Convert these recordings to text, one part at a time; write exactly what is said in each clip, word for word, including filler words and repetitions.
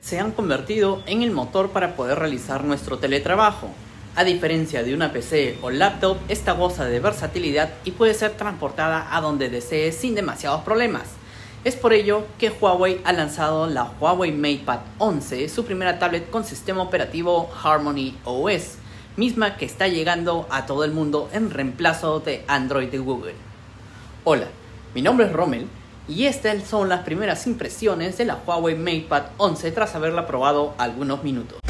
se han convertido en el motor para poder realizar nuestro teletrabajo. A diferencia de una P C o laptop, esta goza de versatilidad y puede ser transportada a donde desee sin demasiados problemas. Es por ello que Huawei ha lanzado la Huawei MatePad once, su primera tablet con sistema operativo Harmony O S, misma que está llegando a todo el mundo en reemplazo de Android de Google. Hola, mi nombre es Rommel y estas son las primeras impresiones de la Huawei MatePad once tras haberla probado algunos minutos.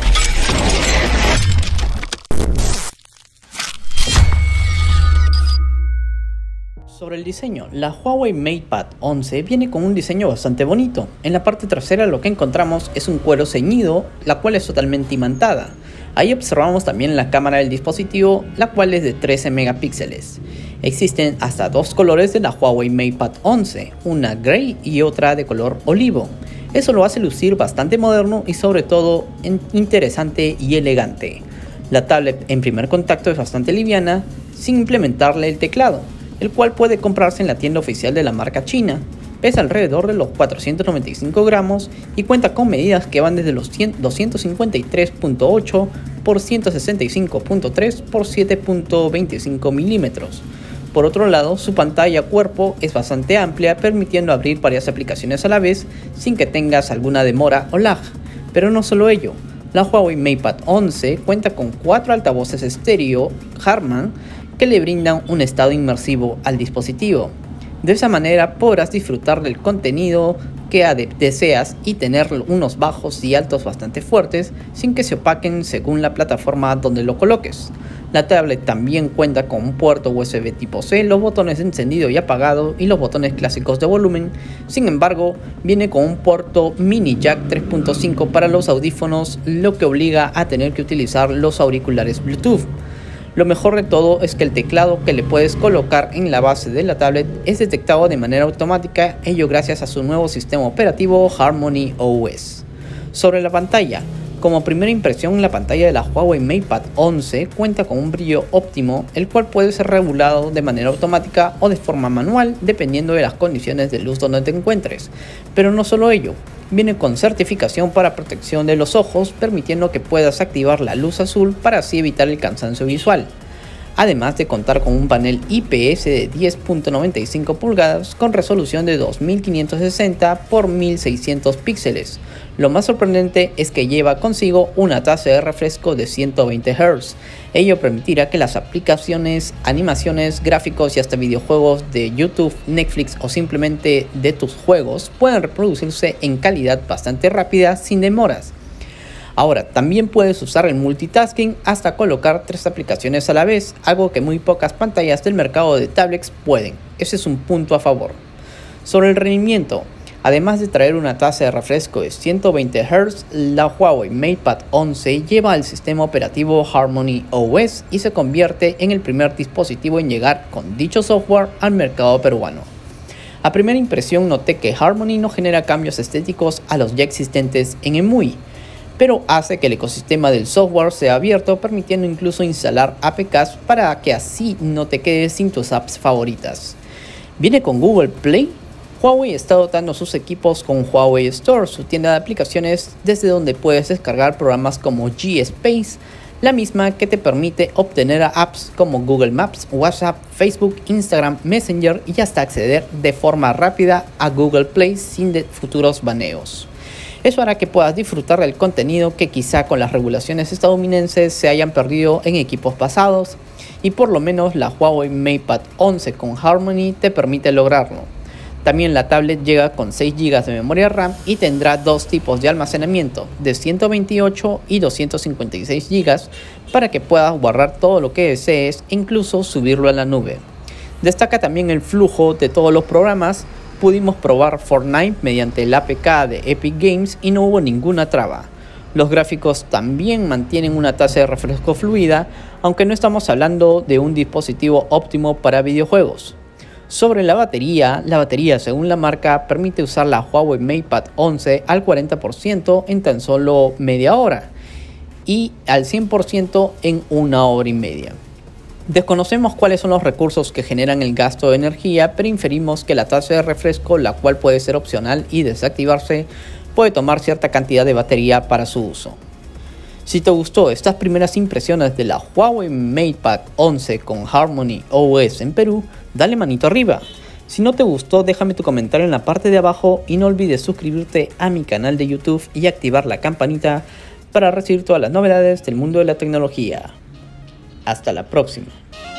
Sobre el diseño, la Huawei MatePad once viene con un diseño bastante bonito. En la parte trasera lo que encontramos es un cuero ceñido, la cual es totalmente imantada. Ahí observamos también la cámara del dispositivo, la cual es de trece megapíxeles. Existen hasta dos colores de la Huawei MatePad once, una grey y otra de color olivo. Eso lo hace lucir bastante moderno y sobre todo interesante y elegante. La tablet en primer contacto es bastante liviana, sin implementarle el teclado, el cual puede comprarse en la tienda oficial de la marca china. Pesa alrededor de los cuatrocientos noventa y cinco gramos y cuenta con medidas que van desde los doscientos cincuenta y tres punto ocho por ciento sesenta y cinco punto tres por siete punto veinticinco milímetros. Por otro lado, su pantalla cuerpo es bastante amplia, permitiendo abrir varias aplicaciones a la vez sin que tengas alguna demora o lag. Pero no solo ello, la Huawei MatePad once cuenta con cuatro altavoces estéreo Harman que le brindan un estado inmersivo al dispositivo. De esa manera podrás disfrutar del contenido que deseas y tener unos bajos y altos bastante fuertes sin que se opaquen según la plataforma donde lo coloques. La tablet también cuenta con un puerto U S B tipo C, los botones de encendido y apagado y los botones clásicos de volumen. Sin embargo, viene con un puerto mini jack tres punto cinco para los audífonos, lo que obliga a tener que utilizar los auriculares Bluetooth. Lo mejor de todo es que el teclado que le puedes colocar en la base de la tablet es detectado de manera automática, ello gracias a su nuevo sistema operativo Harmony O S. Sobre la pantalla, como primera impresión, la pantalla de la Huawei MatePad once cuenta con un brillo óptimo, el cual puede ser regulado de manera automática o de forma manual dependiendo de las condiciones de luz donde te encuentres. Pero no solo ello, viene con certificación para protección de los ojos, permitiendo que puedas activar la luz azul para así evitar el cansancio visual. Además de contar con un panel I P S de diez punto noventa y cinco pulgadas con resolución de dos mil quinientos sesenta por mil seiscientos píxeles. Lo más sorprendente es que lleva consigo una tasa de refresco de ciento veinte hertz. Ello permitirá que las aplicaciones, animaciones, gráficos y hasta videojuegos de YouTube, Netflix o simplemente de tus juegos puedan reproducirse en calidad bastante rápida sin demoras. Ahora, también puedes usar el multitasking hasta colocar tres aplicaciones a la vez, algo que muy pocas pantallas del mercado de tablets pueden. Ese es un punto a favor. Sobre el rendimiento, además de traer una tasa de refresco de ciento veinte hertz, la Huawei MatePad once lleva el sistema operativo Harmony O S y se convierte en el primer dispositivo en llegar con dicho software al mercado peruano. A primera impresión noté que Harmony no genera cambios estéticos a los ya existentes en E M U I, pero hace que el ecosistema del software sea abierto, permitiendo incluso instalar A P Ks para que así no te quedes sin tus apps favoritas. Viene con Google Play. Huawei está dotando sus equipos con Huawei Store, su tienda de aplicaciones desde donde puedes descargar programas como G-Space, la misma que te permite obtener a apps como Google Maps, WhatsApp, Facebook, Instagram, Messenger y hasta acceder de forma rápida a Google Play sin de futuros baneos. Eso hará que puedas disfrutar del contenido que quizá con las regulaciones estadounidenses se hayan perdido en equipos pasados, y por lo menos la Huawei MatePad once con Harmony te permite lograrlo. También la tablet llega con seis gigas de memoria RAM y tendrá dos tipos de almacenamiento, de ciento veintiocho y doscientos cincuenta y seis gigas, para que puedas guardar todo lo que desees e incluso subirlo a la nube. Destaca también el flujo de todos los programas. Pudimos probar Fortnite mediante el A P K de Epic Games y no hubo ninguna traba. Los gráficos también mantienen una tasa de refresco fluida, aunque no estamos hablando de un dispositivo óptimo para videojuegos. Sobre la batería, la batería según la marca permite usar la Huawei MatePad once al cuarenta por ciento en tan solo media hora y al cien por ciento en una hora y media. Desconocemos cuáles son los recursos que generan el gasto de energía, pero inferimos que la tasa de refresco, la cual puede ser opcional y desactivarse, puede tomar cierta cantidad de batería para su uso. Si te gustó estas primeras impresiones de la Huawei MatePad once con Harmony O S en Perú, dale manito arriba. Si no te gustó, déjame tu comentario en la parte de abajo y no olvides suscribirte a mi canal de YouTube y activar la campanita para recibir todas las novedades del mundo de la tecnología. Hasta la próxima.